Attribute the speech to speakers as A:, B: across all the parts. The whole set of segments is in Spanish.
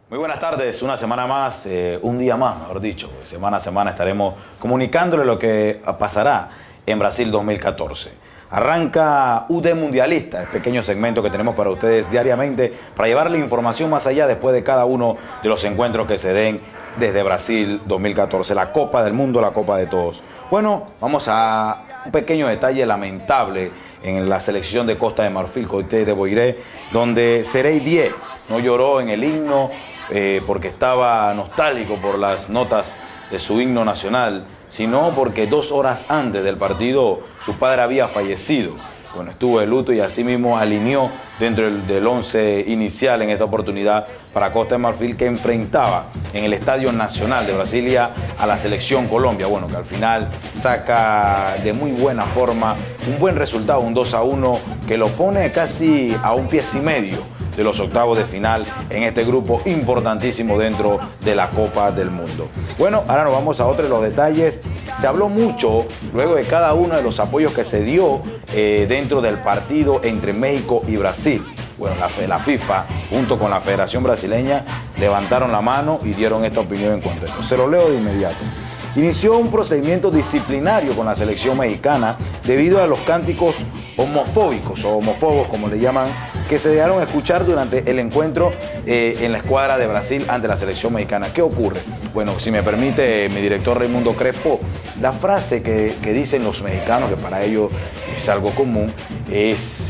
A: Muy buenas tardes, una semana más, un día más, mejor dicho. Semana a semana estaremos comunicándole lo que pasará en Brasil 2014. Arranca UD Mundialista, el pequeño segmento que tenemos para ustedes diariamente para llevarle información más allá después de cada uno de los encuentros que se den desde Brasil 2014, la Copa del Mundo, la Copa de Todos. Bueno, vamos a un pequeño detalle lamentable en la selección de Costa de Marfil, Coité de Boiré, donde Serey Die no lloró en el himno porque estaba nostálgico por las notas de su himno nacional, sino porque 2 horas antes del partido su padre había fallecido. Bueno, estuvo de luto y así mismo alineó dentro del 11 inicial en esta oportunidad para Costa de Marfil, que enfrentaba en el Estadio Nacional de Brasilia a la selección Colombia. Bueno, que al final saca de muy buena forma un buen resultado, un 2-1, que lo pone casi a un 1,5 pies de los octavos de final en este grupo importantísimo dentro de la Copa del Mundo. Bueno, ahora nos vamos a otro de los detalles. Se habló mucho luego de cada uno de los apoyos que se dio dentro del partido entre México y Brasil. Bueno, la FIFA junto con la Federación Brasileña levantaron la mano y dieron esta opinión en cuanto a esto. Se lo leo de inmediato. Inició un procedimiento disciplinario con la selección mexicana debido a los cánticos homofóbicos o homófobos, como le llaman, que se dejaron escuchar durante el encuentro en la escuadra de Brasil ante la selección mexicana. ¿Qué ocurre? Bueno, si me permite mi director Raimundo Crespo, la frase que dicen los mexicanos, que para ellos es algo común, es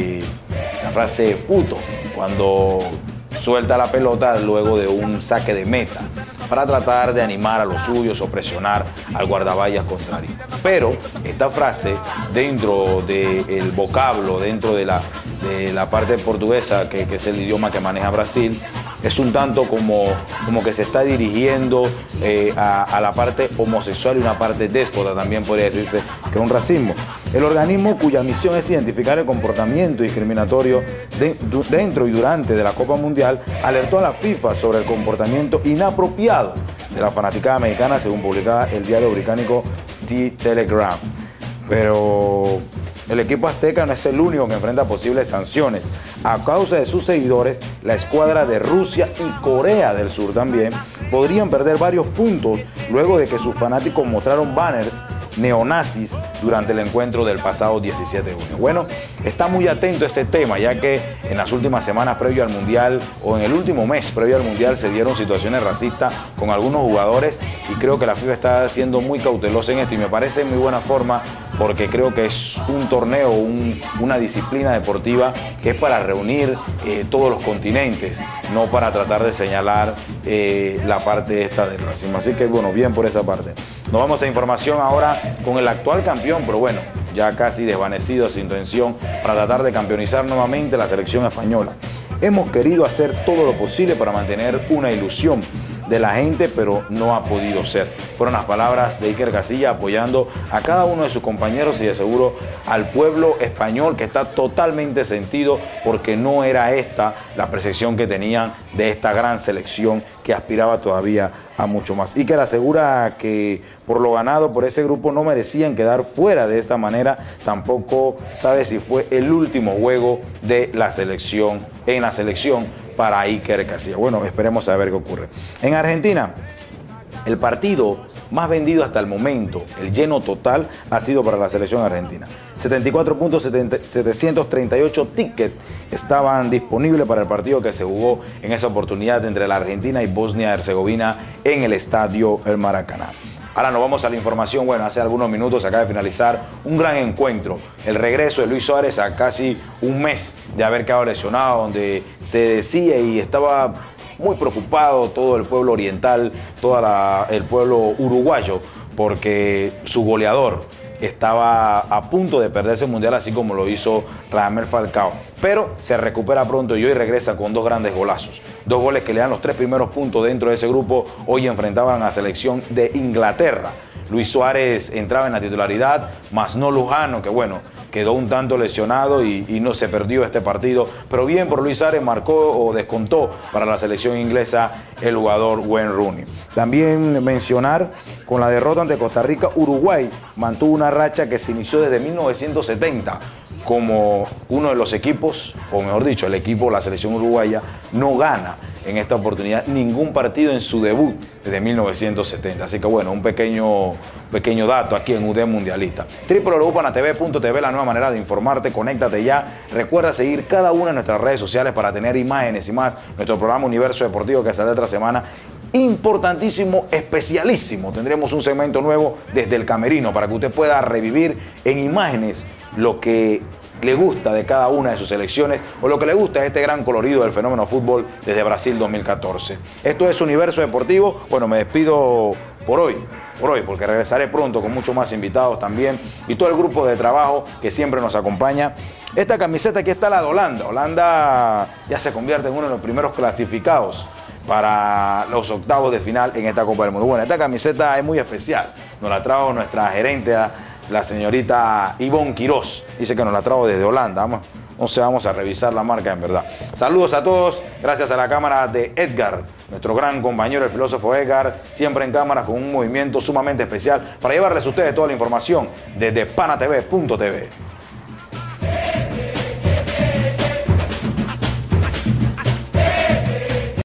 A: la frase puto, cuando suelta la pelota luego de un saque de meta, para tratar de animar a los suyos o presionar al guardaballas contrario. Pero esta frase, dentro del vocablo, dentro de la parte portuguesa, que es el idioma que maneja Brasil, es un tanto como que se está dirigiendo a la parte homosexual y una parte déspota, también podría decirse que es un racismo. El organismo cuya misión es identificar el comportamiento discriminatorio dentro y durante de la Copa Mundial alertó a la FIFA sobre el comportamiento inapropiado de la fanaticada mexicana, según publicaba el diario británico The Telegraph. Pero el equipo azteca no es el único que enfrenta posibles sanciones. A causa de sus seguidores, la escuadra de Rusia y Corea del Sur también podrían perder varios puntos luego de que sus fanáticos mostraron banners neonazis durante el encuentro del pasado 17 de junio. Bueno, está muy atento a ese tema, ya que en las últimas semanas previo al Mundial o en el último mes previo al Mundial se dieron situaciones racistas con algunos jugadores y creo que la FIFA está siendo muy cautelosa en esto y me parece muy buena forma, porque creo que es un torneo, una disciplina deportiva que es para reunir todos los continentes, no para tratar de señalar la parte esta del racismo. Así que bueno, bien por esa parte. Nos vamos a información ahora con el actual campeón, pero bueno, ya casi desvanecido su intención para tratar de campeonizar nuevamente la selección española. Hemos querido hacer todo lo posible para mantener una ilusión de la gente, pero no ha podido ser. Fueron las palabras de Iker Casillas apoyando a cada uno de sus compañeros y de seguro al pueblo español, que está totalmente sentido porque no era esta la percepción que tenían de esta gran selección que aspiraba todavía a mucho más. Iker asegura que por lo ganado por ese grupo no merecían quedar fuera de esta manera. Tampoco sabe si fue el último juego de la selección en la selección para Iker Casillas. Bueno, esperemos a ver qué ocurre. En Argentina, el partido más vendido hasta el momento, el lleno total, ha sido para la selección argentina. 74.738 tickets estaban disponibles para el partido que se jugó en esa oportunidad entre la Argentina y Bosnia-Herzegovina en el estadio El Maracaná. Ahora nos vamos a la información. Bueno, hace algunos minutos acaba de finalizar un gran encuentro. El regreso de Luis Suárez a casi un mes de haber quedado lesionado, donde se decía y estaba muy preocupado todo el pueblo oriental, todo el pueblo uruguayo, porque su goleador estaba a punto de perderse el Mundial, así como lo hizo Radamel Falcao. Pero se recupera pronto y hoy regresa con 2 grandes golazos. 2 goles que le dan los 3 primeros puntos dentro de ese grupo. Hoy enfrentaban a la selección de Inglaterra. Luis Suárez entraba en la titularidad, más no Lujano, que bueno, quedó un tanto lesionado y no se perdió este partido. Pero bien por Luis Suárez, marcó o descontó para la selección inglesa el jugador Wayne Rooney. También mencionar, con la derrota ante Costa Rica, Uruguay mantuvo una racha que se inició desde 1970. como uno de los equipos, o mejor dicho, el equipo, la selección uruguaya, no gana en esta oportunidad ningún partido en su debut desde 1970. Así que bueno, un pequeño dato aquí en UD Mundialista. www.panatv.tv, la nueva manera de informarte. Conéctate ya. Recuerda seguir cada una de nuestras redes sociales para tener imágenes y más. Nuestro programa Universo Deportivo que sale otra semana. Importantísimo, especialísimo. Tendremos un segmento nuevo desde el camerino para que usted pueda revivir en imágenes lo que le gusta de cada una de sus selecciones o lo que le gusta de este gran colorido del fenómeno fútbol desde Brasil 2014. Esto es Universo Deportivo. Bueno, me despido por hoy, porque regresaré pronto con muchos más invitados también y todo el grupo de trabajo que siempre nos acompaña. Esta camiseta aquí está la de Holanda. Holanda ya se convierte en uno de los primeros clasificados para los octavos de final en esta Copa del Mundo. Bueno, esta camiseta es muy especial. Nos la trajo nuestra gerente, la señorita Ivonne Quiroz. Dice que nos la trajo desde Holanda. Vamos a revisar la marca en verdad. Saludos a todos. Gracias a la cámara de Edgar, nuestro gran compañero, el filósofo Edgar, siempre en cámara con un movimiento sumamente especial para llevarles a ustedes toda la información desde panatv.tv.